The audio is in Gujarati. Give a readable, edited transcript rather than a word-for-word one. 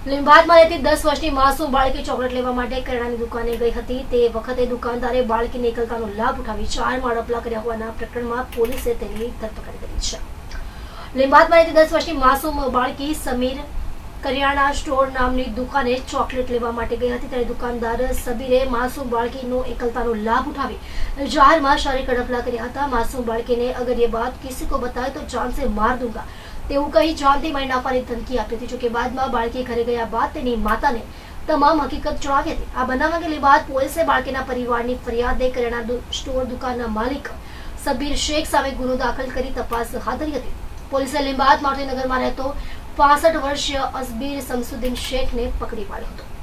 લીંબાદમાં રહેતી 10 વર્ષની માસૂમ બાળકી ચોકલેટ લેવા માટે કરિયાણાની દુકાને ગઈ હતી। તે વખતે દુકાનદારે બાળકીની એકલતાનો લાભ ઉઠાવી 4 માળ અપલા કર્યા હોવાના પ્રકરણમાં પોલીસે તેની ધરપકડ કરી છે। લીંબાદમાં રહેતી 10 વર્ષની માસૂમ બાળકી સમીર કરિયાણા સ્ટોર નામની દુકાને ચોકલેટ લેવા માટે ગઈ હતી। ત્યારે દુકાનદાર સબીરે માસૂમ બાળકીનો એકલતાનો લાભ ઉઠાવી જાહેરમાં શારીરિક અડપલા કર્યા હતા। માસૂમ બાળકીને અગર ये बात किसी को बताए तो जान से मार दूंगा તેવું કહી જાનથી મારી નાખવાની ધમકી આપી હતી। જોકે બાદમાં બાળકી ઘરે ગયા બાદ તેની માતાને તમામ હકીકત જણાવી હતી। આ બનાવ અંગે બાદ પોલીસે બાળકીના પરિવારની ફરિયાદે કરિયાણા સ્ટોર દુકાનના માલિક સબીર શેખ સામે ગુનો દાખલ કરી તપાસ હાથ ધરી હતી। પોલીસે લીંબાદ મારુતિનગરમાં રહેતો 65 વર્ષીય અસબીર શમસુદ્દીન શેખને પકડી પાડ્યો હતો।